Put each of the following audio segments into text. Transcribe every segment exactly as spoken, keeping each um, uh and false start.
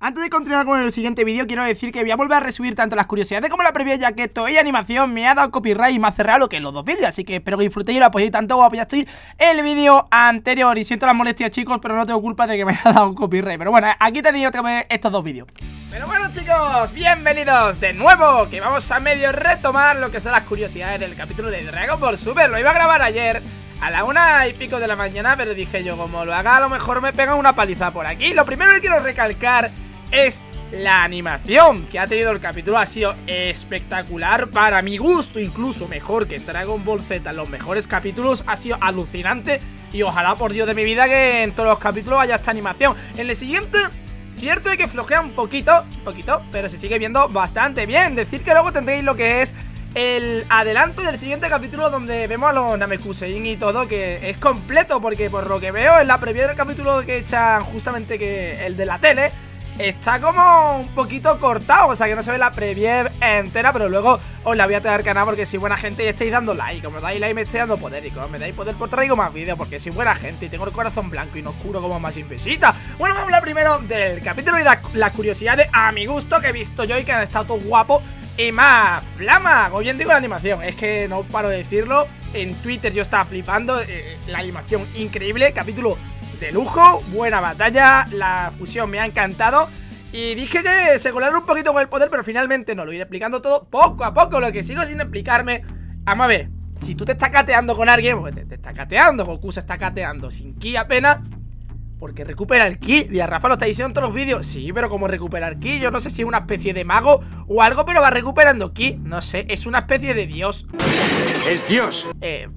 Antes de continuar con el siguiente vídeo, quiero decir que voy a volver a resubir tanto las curiosidades como la previa, ya que esto y animación me ha dado copyright y me hace lo que en los dos vídeos. Así que espero que disfrutéis y lo apoyéis tanto como apoyasteis el vídeo anterior. Y siento las molestias, chicos, pero no tengo culpa de que me haya dado copyright. Pero bueno, aquí tenéis otra vez estos dos vídeos. Pero bueno, chicos, bienvenidos de nuevo, que vamos a medio retomar lo que son las curiosidades del capítulo de Dragon Ball Super. Lo iba a grabar ayer a la una y pico de la mañana, pero dije yo, como lo haga, a lo mejor me pega una paliza por aquí. Lo primero que quiero recalcar es la animación que ha tenido el capítulo. Ha sido espectacular, para mi gusto incluso mejor que Dragon Ball Z en los mejores capítulos. Ha sido alucinante y ojalá, por Dios de mi vida, que en todos los capítulos haya esta animación. En el siguiente, cierto es que flojea un poquito, un poquito, pero se sigue viendo bastante bien. Decir que luego tendréis lo que es el adelanto del siguiente capítulo, donde vemos a los Namekusein y todo, que es completo, porque por lo que veo en la previa del capítulo que echan justamente, que el de la tele, está como un poquito cortado, o sea que no se ve la preview entera, pero luego os la voy a traer al canal, porque soy buena gente y estáis dando like. Como dais like me estoy dando poder, y como me dais poder pues traigo más vídeos, porque soy buena gente y tengo el corazón blanco y no oscuro como más invesita. Bueno, vamos a hablar primero del capítulo y las la curiosidades a mi gusto que he visto yo y que han estado todos guapos y más flama. Como bien digo, la animación, es que no paro de decirlo. En Twitter yo estaba flipando, eh, la animación increíble, capítulo de lujo, buena batalla, la fusión me ha encantado. Y dije que se colaron un poquito con el poder, pero finalmente no, lo iré explicando todo poco a poco. Lo que sigo sin explicarme, vamos a ver, si tú te estás cateando con alguien, pues te, te está cateando, Goku se está cateando sin ki apenas, porque recupera el ki. Y a Rafa lo está diciendo en todos los vídeos. Sí, pero como recuperar ki, yo no sé si es una especie de mago o algo, pero va recuperando ki, no sé, es una especie de dios. Es dios. Eh...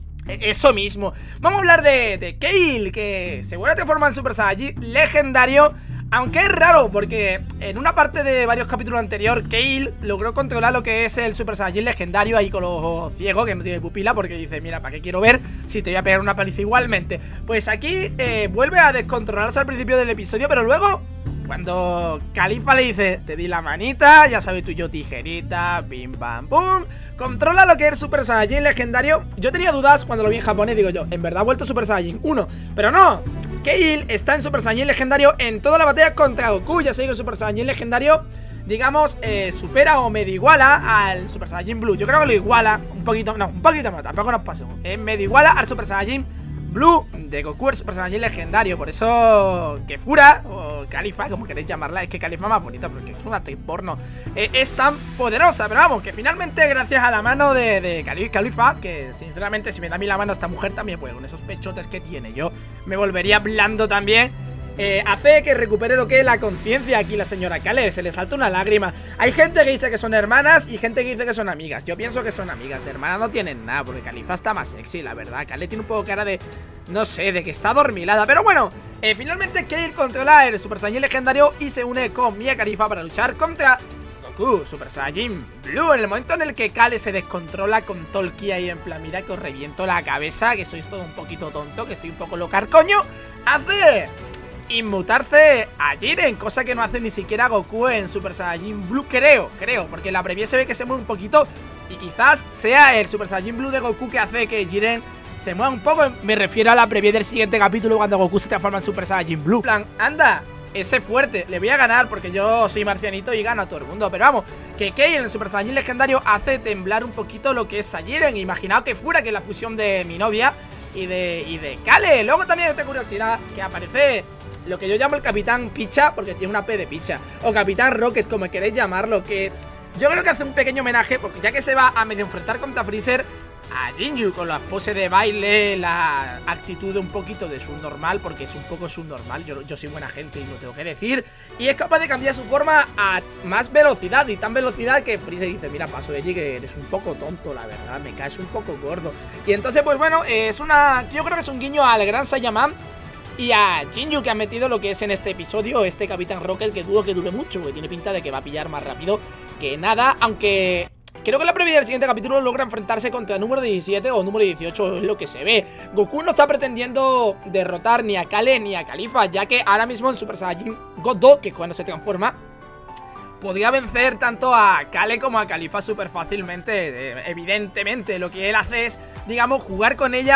Eso mismo. Vamos a hablar de, de Kale, que se vuelve a transformar en Super Saiyajin legendario. Aunque es raro, porque en una parte de varios capítulos anterior, Kale logró controlar lo que es el Super Saiyajin legendario ahí con los ojos ciegos, que no tiene pupila, porque dice, mira, ¿para qué quiero ver si te voy a pegar una paliza igualmente? Pues aquí eh, vuelve a descontrolarse al principio del episodio, pero luego, cuando Califa le dice, te di la manita, ya sabes tú y yo tijerita, bim bam bum, controla lo que es el Super Saiyajin legendario. Yo tenía dudas cuando lo vi en japonés, digo yo, en verdad ha vuelto Super Saiyajin uno, pero no, Kale está en Super Saiyajin legendario en toda la batalla contra Goku. Ya sé que el Super Saiyajin legendario, digamos, eh, supera o medio iguala al Super Saiyajin Blue. Yo creo que lo iguala un poquito, no, un poquito no, tampoco nos pasemos, eh, medio iguala al Super Saiyajin Blue de Goku, el Super Saiyajin legendario. Por eso que Fura, o Califa, como queréis llamarla, es que Califa es más bonita porque es una actriz porno, eh, es tan poderosa. Pero vamos, que finalmente gracias a la mano de, de Califa, que sinceramente si me da a mí la mano esta mujer también, pues con esos pechotes que tiene, yo me volvería blando también. Eh, hace que recupere lo que es la conciencia aquí la señora Kale, se le salta una lágrima. Hay gente que dice que son hermanas y gente que dice que son amigas. Yo pienso que son amigas, de hermanas no tienen nada, porque Califa está más sexy, la verdad. Kale tiene un poco cara de, no sé, de que está adormilada. Pero bueno, eh, finalmente Kale controla el Super Saiyajin legendario y se une con Mia Khalifa para luchar contra Goku, Super Saiyajin Blue. En el momento en el que Kale se descontrola con todo el ki ahí, en plan, mira que os reviento la cabeza, que sois todo un poquito tonto, que estoy un poco locar, coño, hace inmutarse a Jiren, cosa que no hace ni siquiera Goku en Super Saiyajin Blue, creo, creo, porque en la previa se ve que se mueve un poquito y quizás sea el Super Saiyajin Blue de Goku que hace que Jiren se mueva un poco. Me refiero a la previa del siguiente capítulo, cuando Goku se transforma en Super Saiyajin Blue. Plan, anda, ese fuerte, le voy a ganar porque yo soy marcianito y gano a todo el mundo. Pero vamos, que Kale en el Super Saiyajin legendario hace temblar un poquito lo que es a Jiren. Imaginaos que fuera que es la fusión de mi novia y de, y de Kale. Luego también hay otra curiosidad, que aparece lo que yo llamo el Capitán Picha, porque tiene una P de picha, o Capitán Rocket, como queréis llamarlo, que yo creo que hace un pequeño homenaje, porque ya que se va a medio enfrentar contra Freezer, a Jinju, con las poses de baile, la actitud un poquito de subnormal, porque es un poco subnormal, yo, yo soy buena gente y lo tengo que decir, y es capaz de cambiar su forma a más velocidad, y tan velocidad que Freezer dice, mira, paso Eiji, que eres un poco tonto, la verdad, me caes un poco gordo. Y entonces, pues bueno, es una, yo creo que es un guiño al Gran Saiyaman y a Jinju, que ha metido lo que es en este episodio este Capitán Rocket, que dudo que dure mucho, porque tiene pinta de que va a pillar más rápido que nada. Aunque creo que en la previa del siguiente capítulo logra enfrentarse contra el número diecisiete o número dieciocho, es lo que se ve. Goku no está pretendiendo derrotar ni a Kale ni a Califa, ya que ahora mismo en Super Saiyajin God dos, que cuando se transforma, podría vencer tanto a Kale como a Califa súper fácilmente. eh, Evidentemente, lo que él hace es, digamos, jugar con ellas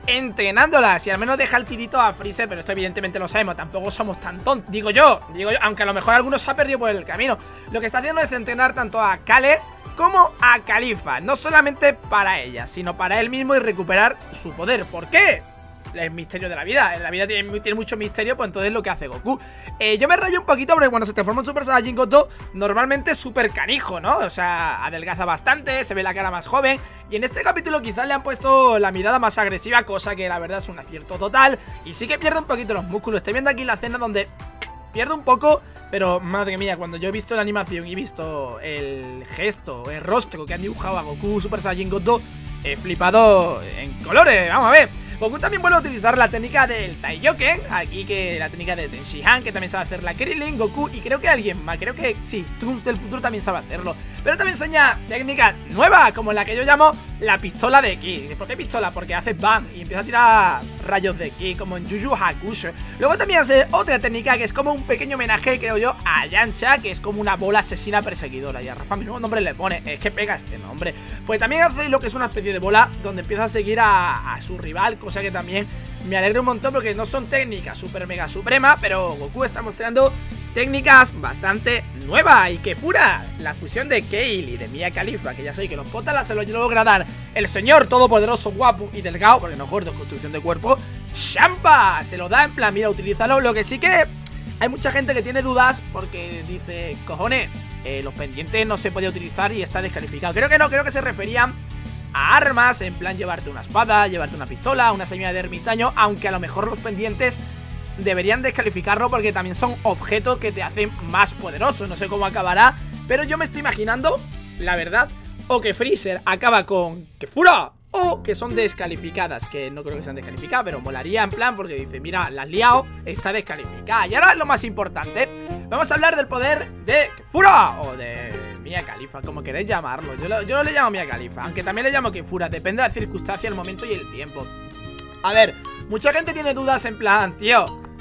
entrenándolas y al menos deja el tirito a Freezer, pero esto evidentemente lo sabemos, tampoco somos tan tontos, digo yo, digo yo, aunque a lo mejor algunos se ha perdido por el camino. Lo que está haciendo es entrenar tanto a Kale como a Caulifla, no solamente para ella, sino para él mismo y recuperar su poder. ¿Por qué? El misterio de la vida, la vida tiene, tiene mucho misterio, pues entonces lo que hace Goku. eh, Yo me rayo un poquito porque cuando se transforma en Super Saiyajin Goku normalmente es súper canijo, ¿no? O sea, adelgaza bastante, se ve la cara más joven. Y en este capítulo quizás le han puesto la mirada más agresiva, cosa que la verdad es un acierto total. Y sí que pierde un poquito los músculos. Estoy viendo aquí la escena donde pierde un poco, pero madre mía, cuando yo he visto la animación y he visto el gesto, el rostro que han dibujado a Goku Super Saiyajin Goku, he flipado en colores, vamos a ver. Goku también vuelve a utilizar la técnica del Taiyoken, aquí que la técnica de Tenshinhan, que también sabe hacer la Krillin, Goku y creo que alguien más, creo que sí, Trunks del futuro también sabe hacerlo. Pero también enseña técnicas nuevas, como la que yo llamo la pistola de ki. ¿Por qué pistola? Porque hace bam y empieza a tirar rayos de ki, como en Yu Yu Hakusho. Luego también hace otra técnica que es como un pequeño homenaje, creo yo, a Yamcha, que es como una bola asesina perseguidora. Y a Rafa, mi nuevo nombre le pone, es que pega este nombre. Pues también hace lo que es una especie de bola donde empieza a seguir a, a su rival, cosa que también me alegra un montón porque no son técnicas super mega suprema, pero Goku está mostrando técnicas bastante nuevas. Y que pura la fusión de Kale y de Mia Khalifa, que ya sabéis que los potalas se los logra dar el señor todopoderoso, guapo y delgado, porque no gordo, construcción de cuerpo, Champa, se lo da en plan, mira, utilízalo. Lo que sí que hay mucha gente que tiene dudas porque dice, cojones, eh, los pendientes no se podía utilizar y está descalificado. Creo que no, creo que se referían a armas, en plan llevarte una espada, llevarte una pistola, una semilla de ermitaño, aunque a lo mejor los pendientes deberían descalificarlo porque también son objetos que te hacen más poderoso. No sé cómo acabará, pero yo me estoy imaginando, la verdad, o que Freezer acaba con Kefura, o que son descalificadas, que no creo que sean descalificadas, pero molaría en plan porque dice, mira, la has liado, está descalificada. Y ahora lo más importante, vamos a hablar del poder de Kefura, o de Mia Khalifa, como queréis llamarlo. Yo, lo, yo no le llamo Mia Khalifa, aunque también le llamo Kefura, depende de la circunstancia, el momento y el tiempo. A ver, mucha gente tiene dudas en plan, tío,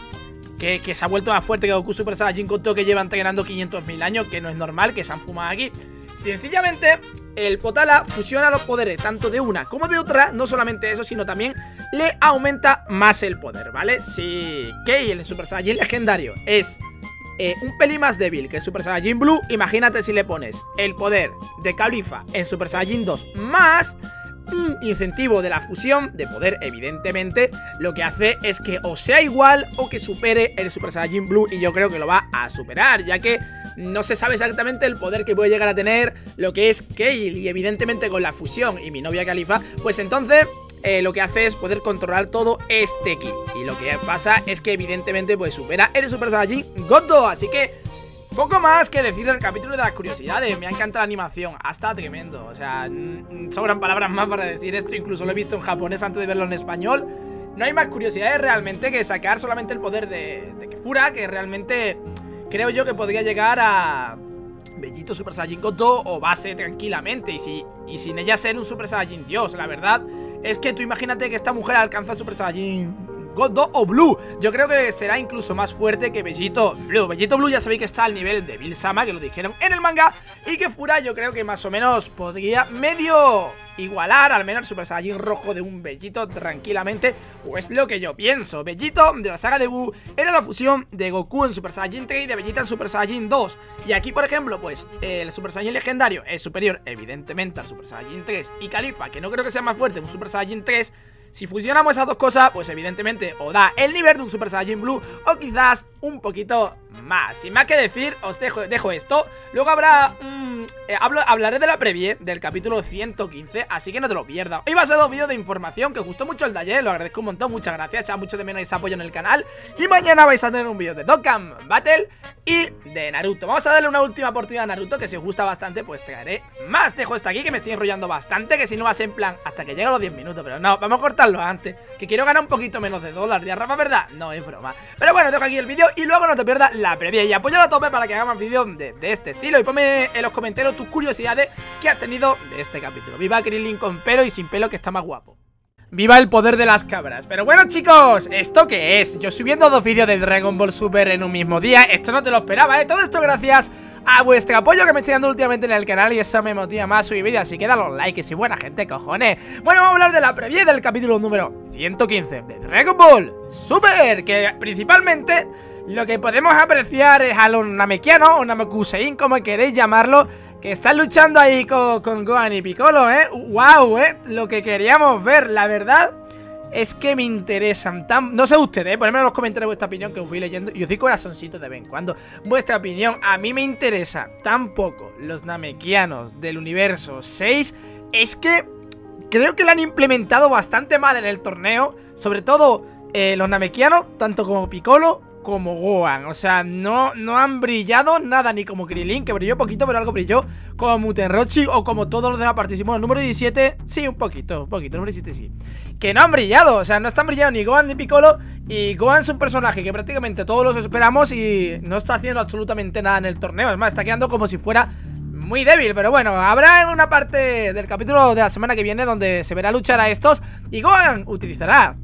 que, que se ha vuelto más fuerte que Goku Super Saiyajin Goku, que lleva entrenando quinientos mil años, que no es normal, que se han fumado aquí. Sencillamente, el Potala fusiona los poderes tanto de una como de otra. No solamente eso, sino también le aumenta más el poder, ¿vale? Si Kale en Super Saiyajin legendario es eh, un pelín más débil que el Super Saiyajin Blue, imagínate si le pones el poder de Caulifla en Super Saiyajin dos más un incentivo de la fusión de poder, evidentemente, lo que hace es que o sea igual o que supere el Super Saiyajin Blue, y yo creo que lo va a superar, ya que no se sabe exactamente el poder que puede llegar a tener lo que es Kale, y evidentemente con la fusión y mi novia Khalifa, pues entonces eh, lo que hace es poder controlar todo este ki, y lo que pasa es que evidentemente pues supera el Super Saiyajin Goku, así que poco más que decir del capítulo de las curiosidades. Me ha encantado la animación, hasta tremendo. O sea, sobran palabras más para decir esto. Incluso lo he visto en japonés antes de verlo en español. No hay más curiosidades realmente que sacar solamente el poder de, de Kefura, que realmente creo yo que podría llegar a Bellito Super Saiyajin Goku o base tranquilamente. Y, si, y sin ella ser un Super Saiyajin Dios. La verdad es que tú imagínate que esta mujer alcanza el Super Saiyajin Goku o Blue. Yo creo que será incluso más fuerte que Bellito Blue. Bellito Blue ya sabéis que está al nivel de Bill Sama, que lo dijeron en el manga. Y que Kefura yo creo que más o menos podría medio igualar al menos el Super Saiyajin rojo de un Bellito tranquilamente. O es lo que yo pienso. Bellito de la saga de Buu era la fusión de Goku en Super Saiyajin tres y de Vegeta en Super Saiyajin dos. Y aquí por ejemplo pues el Super Saiyajin legendario es superior evidentemente al Super Saiyajin tres. Y Khalifa, que no creo que sea más fuerte, un Super Saiyajin tres. Si fusionamos esas dos cosas, pues evidentemente o da el nivel de un Super Saiyajin Blue o quizás un poquito más. Sin más que decir, os dejo, dejo esto. Luego habrá... Mmm, eh, hablo, hablaré de la previe del capítulo ciento quince, así que no te lo pierdas. Hoy va a ser un vídeo de información que os gustó mucho el de ayer, lo agradezco un montón, muchas gracias, echad mucho de menos ese apoyo en el canal. Y mañana vais a tener un vídeo de Dokkan Battle y de Naruto. Vamos a darle una última oportunidad a Naruto, que si os gusta bastante, pues traeré más. Dejo esto aquí, que me estoy enrollando bastante, que si no va a ser en plan hasta que llegue a los diez minutos, pero no, vamos a cortarlo antes, que quiero ganar un poquito menos de dólares. ¿Ya, Rafa, verdad? No, es broma. Pero bueno, dejo aquí el vídeo y luego no te pierdas la previa y apóyalo a tope para que haga más vídeos de, de este estilo. Y ponme en los comentarios tus curiosidades que has tenido de este capítulo. Viva Krillin con pelo y sin pelo, que está más guapo. Viva el poder de las cabras. Pero bueno, chicos, ¿esto qué es? Yo subiendo dos vídeos de Dragon Ball Super en un mismo día. Esto no te lo esperaba, ¿eh? Todo esto gracias a vuestro apoyo que me estoy dando últimamente en el canal y eso me motiva más a subir vídeos, así que dale los likes y buena gente, cojones. Bueno, vamos a hablar de la previa del capítulo número ciento quince de Dragon Ball Super, que principalmente lo que podemos apreciar es a los Namekianos, o Namekusein, como queréis llamarlo, que están luchando ahí con, con Gohan y Piccolo, eh. Wow, eh, lo que queríamos ver, la verdad es que me interesan tan... No sé ustedes, eh, ponedme en los comentarios vuestra opinión, que os voy leyendo y os doy corazoncitos de vez en cuando. Vuestra opinión, a mí me interesa tan poco los Namekianos del universo seis. Es que creo que lo han implementado bastante mal en el torneo. Sobre todo eh, los Namekianos, tanto como Piccolo como Gohan. O sea, no, no han brillado nada, ni como Krillin, que brilló poquito, pero algo brilló, como Mutenrochi o como todos los demás participantes. El número diecisiete, sí, un poquito, un poquito, el número diecisiete sí. Que no han brillado, o sea, no están brillando ni Gohan ni Piccolo. Y Gohan es un personaje que prácticamente todos los esperamos y no está haciendo absolutamente nada en el torneo. Es más, está quedando como si fuera muy débil, pero bueno, habrá una parte del capítulo de la semana que viene donde se verá luchar a estos y Gohan utilizará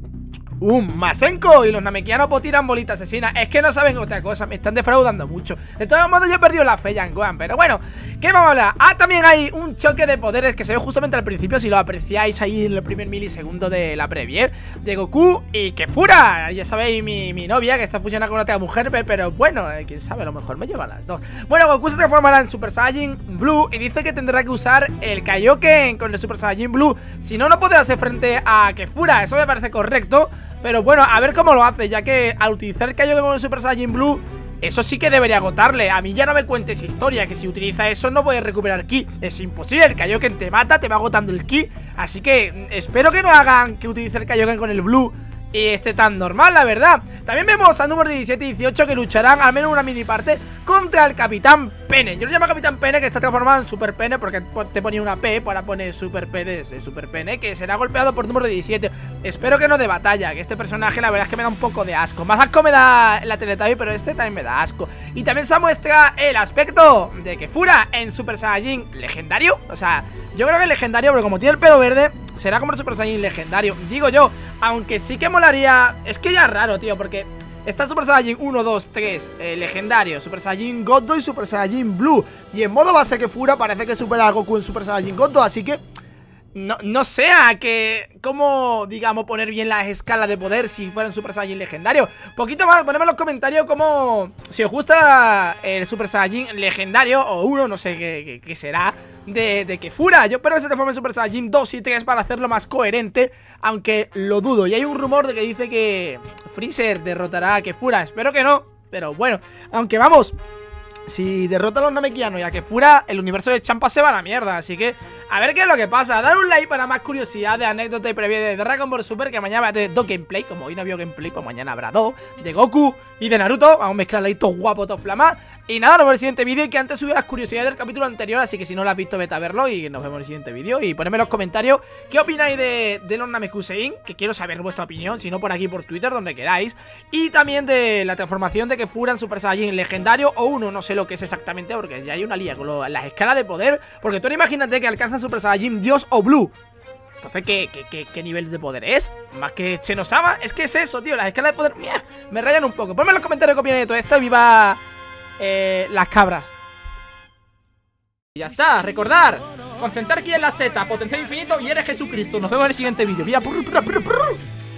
un Masenko y los Namekianos pues tiran bolita asesina. Es que no saben otra cosa, me están defraudando mucho. De todos modos yo he perdido la fe ya en Gohan, pero bueno, ¿qué vamos a hablar? Ah, también hay un choque de poderes que se ve justamente al principio, si lo apreciáis ahí en el primer milisegundo de la previa, de Goku y Kefura. Ya sabéis, mi, mi novia que está fusionada con otra mujer, pero bueno, eh, quién sabe, a lo mejor me lleva a las dos. Bueno, Goku se transformará en Super Saiyan Blue y dice que tendrá que usar el Kaioken con el Super Saiyan Blue, si no, no podrá hacer frente a Kefura. Eso me parece correcto. Pero bueno, a ver cómo lo hace, ya que al utilizar el Kaioken con el Super Saiyan Blue, eso sí que debería agotarle. A mí ya no me cuentes historia, que si utiliza eso no puedes recuperar ki. Es imposible, el Kaioken te mata, te va agotando el ki. Así que espero que no hagan que utilice el Kaioken con el Blue y esté tan normal, la verdad. También vemos al número diecisiete y dieciocho que lucharán, al menos una mini parte, contra el Capitán Pene. Yo lo llamo Capitán Pene, que está transformado en Super Pene, porque te ponía una P para poner Super P de, de Super Pene, que será golpeado por número diecisiete. Espero que no de batalla, que este personaje la verdad es que me da un poco de asco. Más asco me da la Teletubby, pero este también me da asco. Y también se muestra el aspecto de Kefura en Super Saiyajin legendario. O sea, yo creo que es legendario, pero como tiene el pelo verde, será como el Super Saiyan legendario, digo yo. Aunque sí que molaría. Es que ya es raro, tío, porque está Super Saiyan uno, dos, tres, eh, legendario, Super Saiyan Godo y Super Saiyan Blue. Y en modo base Kefura parece que supera a Goku en Super Saiyan Godo, así que no, no sé a que cómo, digamos, poner bien las escalas de poder si fuera un Super Saiyan legendario. Poquito más, ponedme en los comentarios cómo, si os gusta el Super Saiyan legendario o uno, no sé qué, qué, qué será, de, de Kefura. Yo espero que se transforme en Super Saiyan dos y tres para hacerlo más coherente, aunque lo dudo. Y hay un rumor de que dice que Freezer derrotará a Kefura. Espero que no, pero bueno, aunque vamos, si derrota a los Namekianos y a Kefura, el universo de Champa se va a la mierda. Así que a ver qué es lo que pasa. Dar un like para más curiosidad de anécdota y previa de Dragon Ball Super, que mañana va a tener dos gameplay. Como hoy no había gameplay, pues mañana habrá dos, de Goku y de Naruto. Vamos a mezclar ahí todo guapo, todo flamá. Y nada, nos vemos en el siguiente vídeo, que antes subí las curiosidades del capítulo anterior, así que si no lo has visto, vete a verlo. Y nos vemos en el siguiente vídeo. Y ponedme en los comentarios qué opináis de, de los Namekusein, que quiero saber vuestra opinión, si no por aquí por Twitter, donde queráis. Y también de la transformación de Kefura en Super Saiyan legendario o uno, no sé lo que es exactamente, porque ya hay una lía con lo, las escalas de poder. Porque tú imagínate que alcanzan Super Saiyan Dios o Blue. Entonces, ¿qué, qué, qué, qué nivel de poder es? Más que Chenosama. Es que es eso, tío, las escalas de poder, mía, me rayan un poco. Ponme en los comentarios qué opináis de todo esto. Viva eh, las cabras. Y ya está, recordar, concentrar aquí en las tetas, potencial infinito y eres Jesucristo. Nos vemos en el siguiente vídeo. Mira, prr, prr, prr, prr.